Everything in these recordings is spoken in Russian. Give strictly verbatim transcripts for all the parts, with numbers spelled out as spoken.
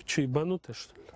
Че, ебанутая, что ли?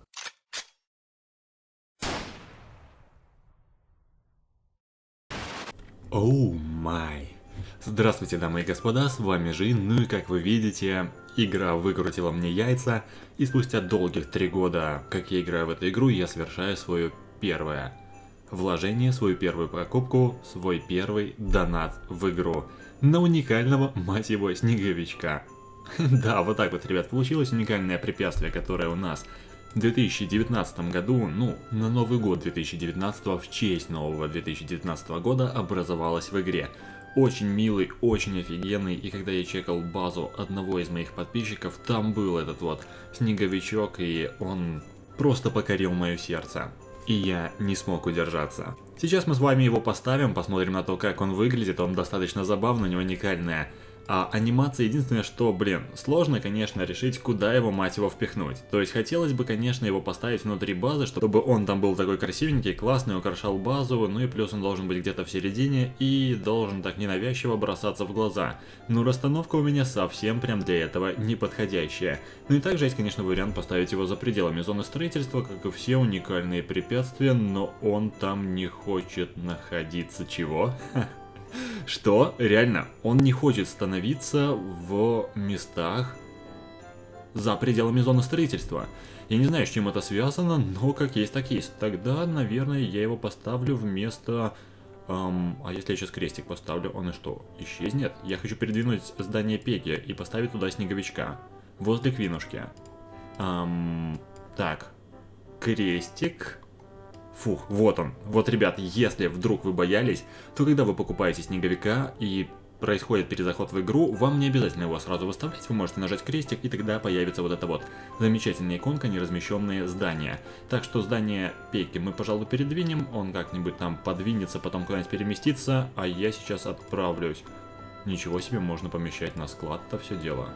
Оу май. Здравствуйте, дамы и господа, с вами Жин, ну и как вы видите, игра выкрутила мне яйца, и спустя долгих три года, как я играю в эту игру, я совершаю свое первое вложение, свою первую покупку, свой первый донат в игру на уникального, мать его, снеговичка. Да, вот так вот, ребят, получилось уникальное препятствие, которое у нас в две тысячи девятнадцатом году, ну, на Новый год две тысячи девятнадцатого, в честь нового две тысячи девятнадцатого года образовалось в игре. Очень милый, очень офигенный, и когда я чекал базу одного из моих подписчиков, там был этот вот снеговичок, и он просто покорил мое сердце. И я не смог удержаться. Сейчас мы с вами его поставим, посмотрим на то, как он выглядит, он достаточно забавный, у него уникальная. А анимация, единственное, что, блин, сложно, конечно, решить, куда его, мать его, впихнуть. То есть хотелось бы, конечно, его поставить внутри базы, чтобы он там был такой красивенький, классный, украшал базу, ну и плюс он должен быть где-то в середине и должен так ненавязчиво бросаться в глаза. Но расстановка у меня совсем прям для этого неподходящая. Ну и также есть, конечно, вариант поставить его за пределами зоны строительства, как и все уникальные препятствия, но он там не хочет находиться. Чего? Что? Реально, он не хочет становиться в местах за пределами зоны строительства. Я не знаю, с чем это связано, но как есть, так есть. Тогда, наверное, я его поставлю вместо... Эм, а если я сейчас крестик поставлю, он и что, исчезнет? Я хочу передвинуть здание Пеги и поставить туда снеговичка. Возле Квинушки. Эм, так, крестик... Фух, вот он. Вот, ребят, если вдруг вы боялись, то когда вы покупаете снеговика и происходит перезаход в игру, вам не обязательно его сразу выставлять, вы можете нажать крестик, и тогда появится вот эта вот замечательная иконка неразмещенные здания. Так что здание Пеки мы, пожалуй, передвинем, он как-нибудь там подвинется, потом куда-нибудь переместится, а я сейчас отправлюсь. Ничего себе, можно помещать на склад-то все дело.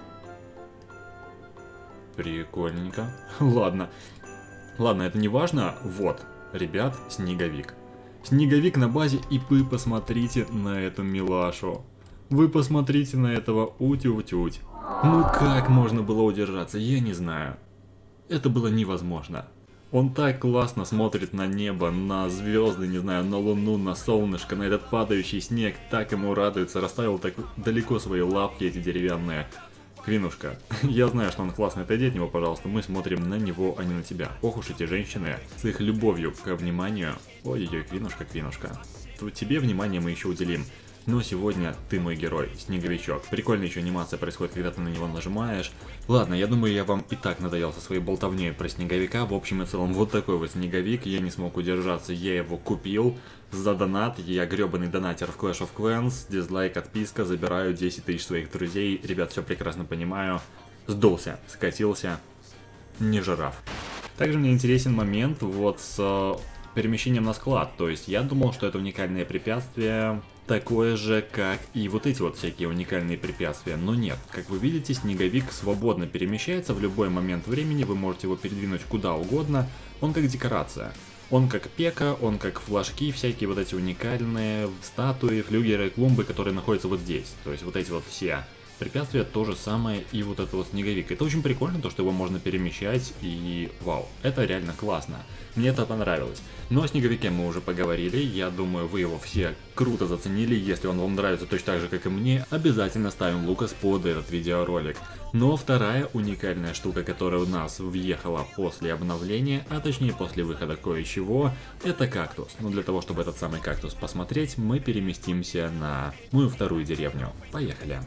Прикольненько. Ладно. Ладно, это не важно. Вот. Ребят, снеговик. Снеговик на базе, и вы посмотрите на эту милашу. Вы посмотрите на этого утю-утють. Ну как можно было удержаться, я не знаю. Это было невозможно. Он так классно смотрит на небо, на звезды, не знаю, на луну, на солнышко, на этот падающий снег. Так ему радуется, расставил так далеко свои лапки эти деревянные. Квинушка, я знаю, что он классный, отойди от него, пожалуйста, мы смотрим на него, а не на тебя. Ох уж эти женщины с их любовью к вниманию. Ой-ой-ой, Квинушка, Квинушка. Тут тебе внимание мы еще уделим. Но сегодня ты мой герой, снеговичок. Прикольная еще анимация происходит, когда ты на него нажимаешь. Ладно, я думаю, я вам и так надоел со своей болтовней про снеговика. В общем и целом, вот такой вот снеговик, я не смог удержаться, я его купил за донат. Я гребаный донатер в Clash of Clans, дизлайк, отписка, забираю десять тысяч своих друзей. Ребят, все прекрасно понимаю. Сдулся, скатился, не жираф. Также мне интересен момент вот с перемещением на склад. То есть я думал, что это уникальное препятствие такое же, как и вот эти вот всякие уникальные препятствия, но нет. Как вы видите, снеговик свободно перемещается в любой момент времени, вы можете его передвинуть куда угодно, он как декорация. Он как пека, он как флажки, всякие вот эти уникальные статуи, флюгеры, клумбы, которые находятся вот здесь. То есть вот эти вот все препятствия то же самое и вот этот вот снеговик. Это очень прикольно, то что его можно перемещать, и вау, это реально классно. Мне это понравилось. Но о снеговике мы уже поговорили, я думаю, вы его все круто заценили. Если он вам нравится точно так же, как и мне, обязательно ставим лукас под этот видеоролик. Но вторая уникальная штука, которая у нас въехала после обновления, а точнее после выхода кое-чего, это кактус. Но для того, чтобы этот самый кактус посмотреть, мы переместимся на мою вторую деревню. Поехали!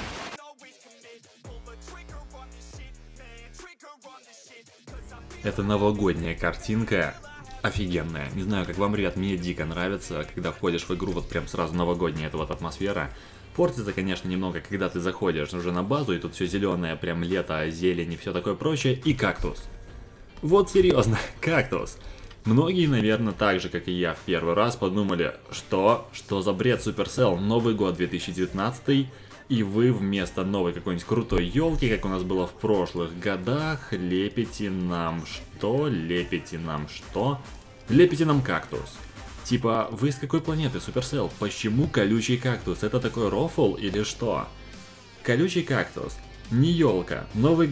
Это новогодняя картинка, офигенная. Не знаю, как вам, ребят, мне дико нравится, когда входишь в игру, вот прям сразу новогодняя эта вот атмосфера. Портится, конечно, немного, когда ты заходишь уже на базу, и тут все зеленое, прям лето, зелень и все такое прочее, и кактус. Вот серьезно, кактус. Многие, наверное, так же, как и я в первый раз, подумали, что, что за бред Supercell, Новый год две тысячи девятнадцатый, и вы вместо новой какой-нибудь крутой елки, как у нас было в прошлых годах, лепите нам что? Лепите нам что? Лепите нам кактус. Типа, вы с какой планеты, Supercell? Почему колючий кактус? Это такой рофл или что? Колючий кактус. Не елка, Новый год.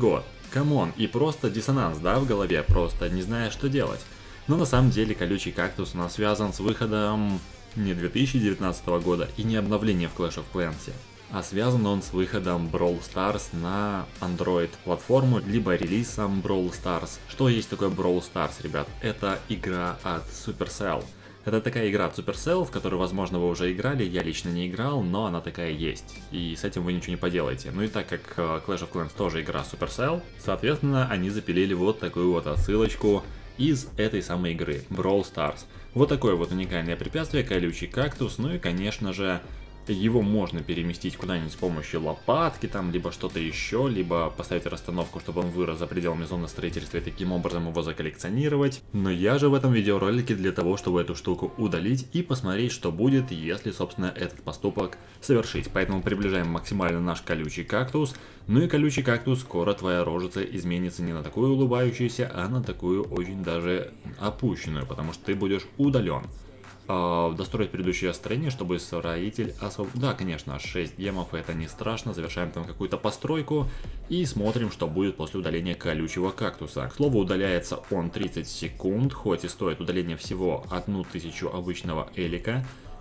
Камон, и просто диссонанс, да, в голове, просто не зная, что делать. Но на самом деле колючий кактус у нас связан с выходом не две тысячи девятнадцатого года и не обновлением в Clash of Clans, а связан он с выходом Brawl Stars на Android платформу, либо релизом Brawl Stars. Что есть такое Brawl Stars, ребят? Это игра от Supercell. Это такая игра от Supercell, в которую, возможно, вы уже играли, я лично не играл, но она такая есть, и с этим вы ничего не поделаете. Ну и так как Clash of Clans тоже игра Supercell, соответственно, они запилили вот такую вот отсылочку из этой самой игры, Brawl Stars. Вот такое вот уникальное препятствие, колючий кактус, ну и, конечно же, его можно переместить куда-нибудь с помощью лопатки, там, либо что-то еще, либо поставить расстановку, чтобы он вырос за пределами зоны строительства и таким образом его заколлекционировать. Но я же в этом видеоролике для того, чтобы эту штуку удалить и посмотреть, что будет, если, собственно, этот поступок совершить. Поэтому приближаем максимально наш колючий кактус. Ну и колючий кактус, скоро твоя рожица изменится не на такую улыбающуюся, а на такую очень даже опущенную, потому что ты будешь удален. Достроить предыдущее строение, чтобы строитель освободил. Да, конечно, шесть гемов, это не страшно. Завершаем там какую-то постройку и смотрим, что будет после удаления колючего кактуса. К слову, удаляется он тридцать секунд, хоть и стоит удаление всего одну тысячу обычного элика.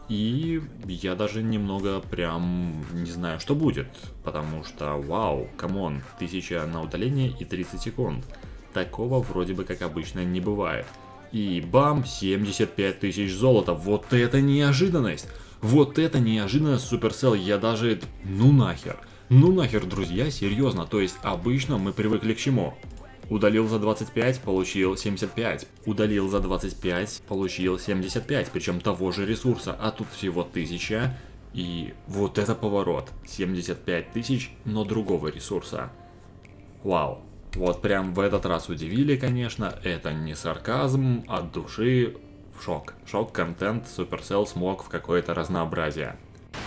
И я даже немного прям не знаю, что будет, потому что, вау, камон, тысяча на удаление и тридцать секунд. Такого вроде бы как обычно не бывает. И бам, семьдесят пять тысяч золота. Вот это неожиданность! Вот это неожиданность, Supercell. Я даже... Ну нахер. Ну нахер, друзья, серьезно. То есть обычно мы привыкли к чему? Удалил за двадцать пять, получил семьдесят пять. Удалил за двадцать пять, получил семьдесят пять. Причем того же ресурса. А тут всего тысяча. И вот это поворот. семьдесят пять тысяч, но другого ресурса. Вау. Вот прям в этот раз удивили, конечно, это не сарказм, от души шок. Шок-контент Supercell смог в какое-то разнообразие.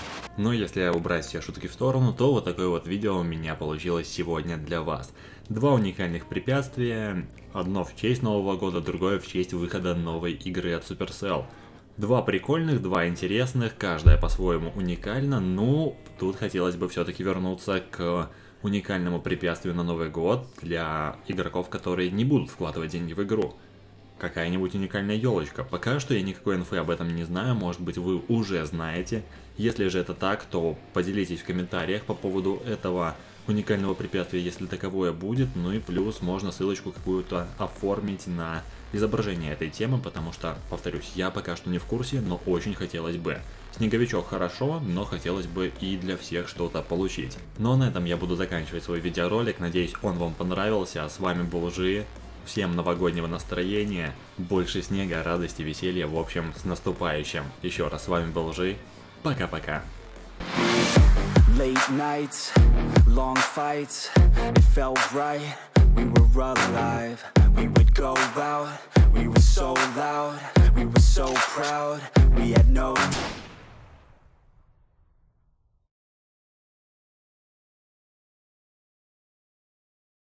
Но если убрать все шутки в сторону, то вот такое вот видео у меня получилось сегодня для вас. Два уникальных препятствия, одно в честь Нового года, другое в честь выхода новой игры от Supercell. Два прикольных, два интересных, каждая по-своему уникальна, но тут хотелось бы все-таки вернуться к уникальному препятствию на Новый год для игроков, которые не будут вкладывать деньги в игру. Какая-нибудь уникальная елочка. Пока что я никакой инфы об этом не знаю, может быть вы уже знаете. Если же это так, то поделитесь в комментариях по поводу этого уникального препятствия, если таковое будет. Ну и плюс можно ссылочку какую-то оформить на изображение этой темы, потому что, повторюсь, я пока что не в курсе, но очень хотелось бы. Снеговичок хорошо, но хотелось бы и для всех что-то получить. Ну а на этом я буду заканчивать свой видеоролик, надеюсь он вам понравился, а с вами был Жи. Всем новогоднего настроения, больше снега, радости, веселья, в общем, с наступающим. Еще раз, с вами был Жи, пока-пока. Late nights, long fights, it felt right, we were alive, we would go out, we were so loud, we were so proud, we had no